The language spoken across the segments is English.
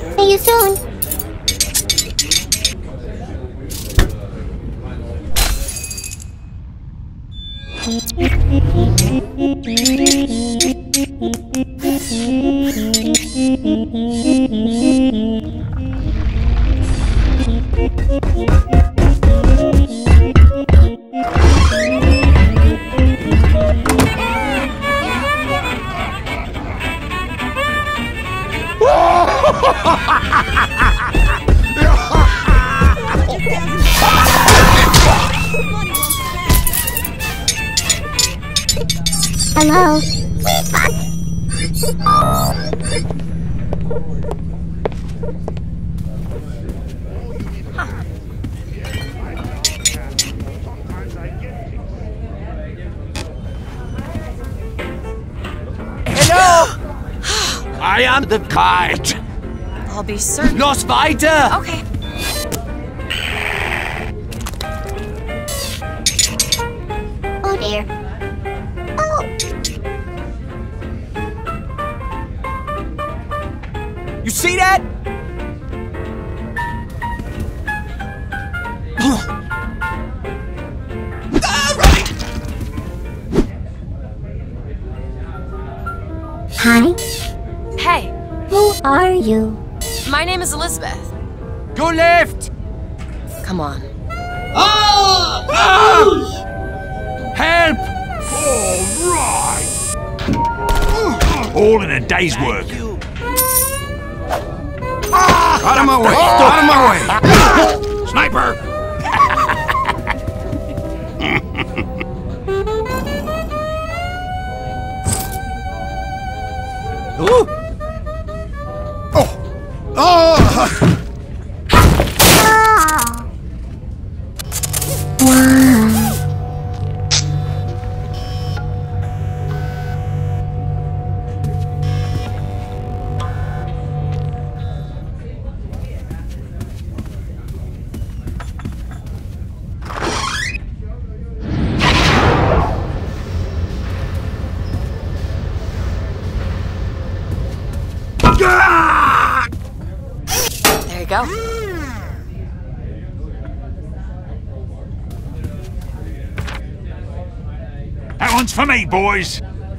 See you soon. Hello? Hello! I am the kite. I'll be certain. Los weiter! Okay. Oh dear. Oh! You see that? Hi? Hey, Who are you? my name is Elizabeth. Go left! Come on. Help! Alright! All in a day's work. Out of my way! Out of my way! Sniper! Ooh. There you go. That one's for me, boys.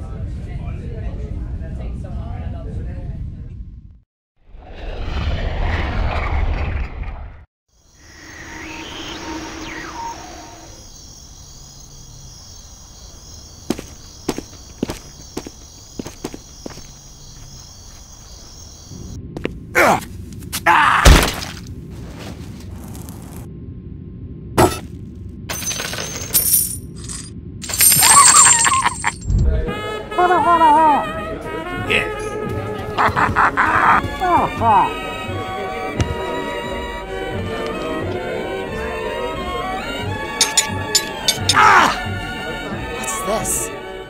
What's this?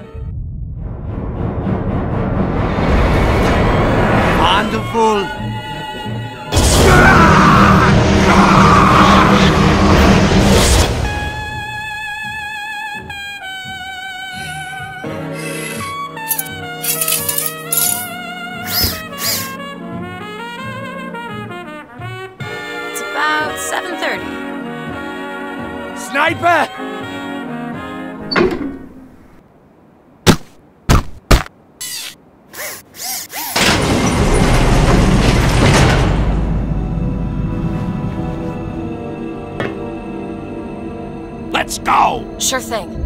Wonderful. It's about 7:30. Sniper! Let's go! Sure thing.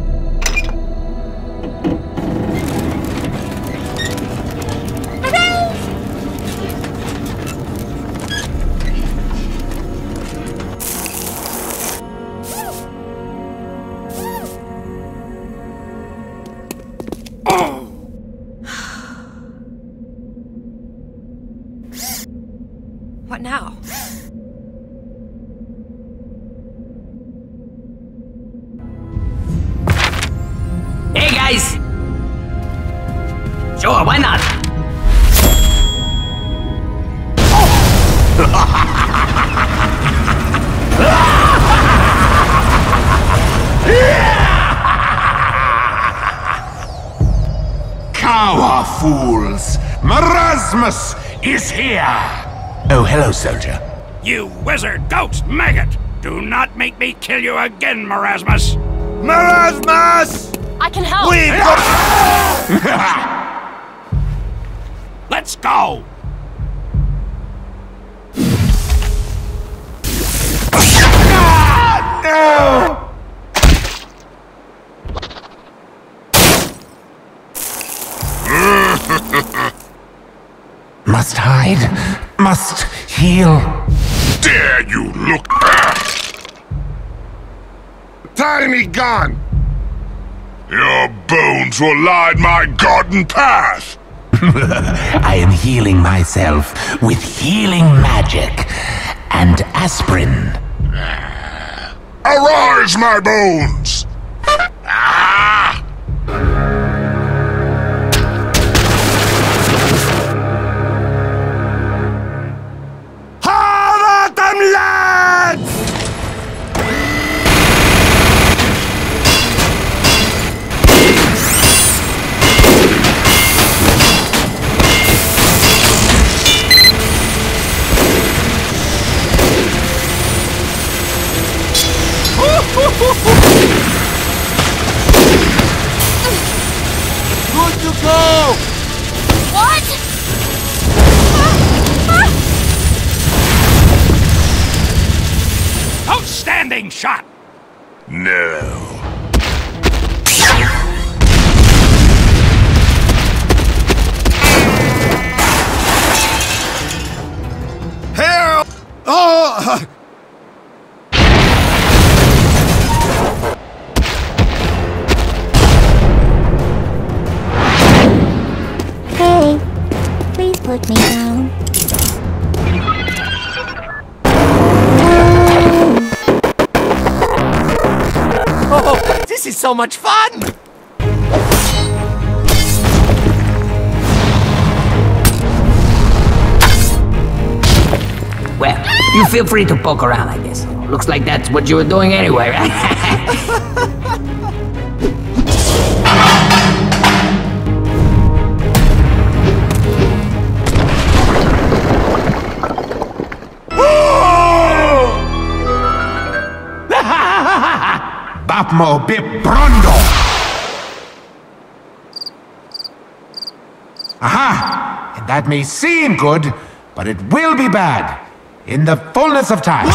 What now? Hey guys! Sure, why not? Cower, fools! Marasmus is here! Oh, hello, soldier. You wizard ghost maggot! Do not make me kill you again, Marasmus! Marasmus! I can help! We've got... Let's go! No! Must hide. Must heal. Dare you look back? Tiny gun! Your bones will line my garden path! I am healing myself with healing magic and aspirin. Arise, my bones! Ah! Have at them, lads! Good to go! What? Outstanding shot! No. Here! Oh! Hey, please put me down. Oh, this is so much fun! Well, you feel free to poke around, I guess. Looks like that's what you were doing anyway, right? Bapmo Bibrondo! Aha! And that may seem good, but it will be bad. In the fullness of time.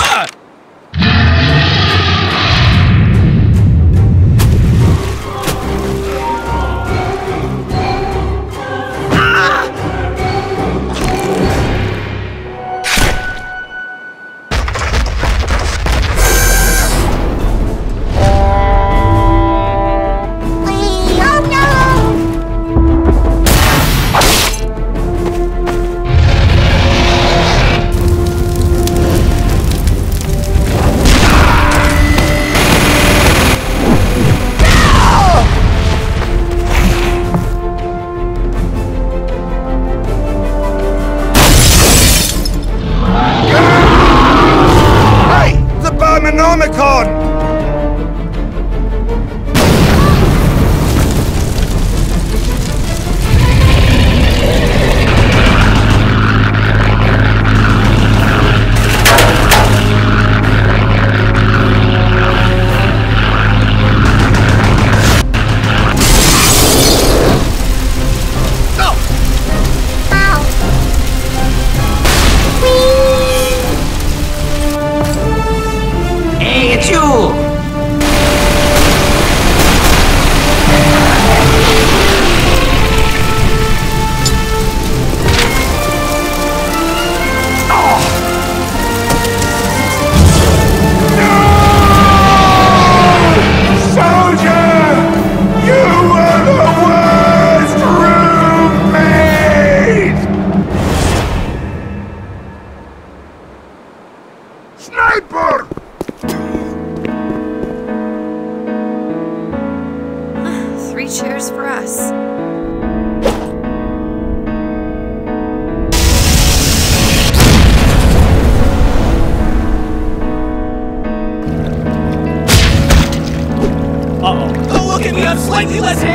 Oh no! Hey! The Barmanomicon! Ow! Hey, it's you! Soldier! You were the worst roommate! Sniper! 3 cheers for us. Oh, look at me, I'm slightly less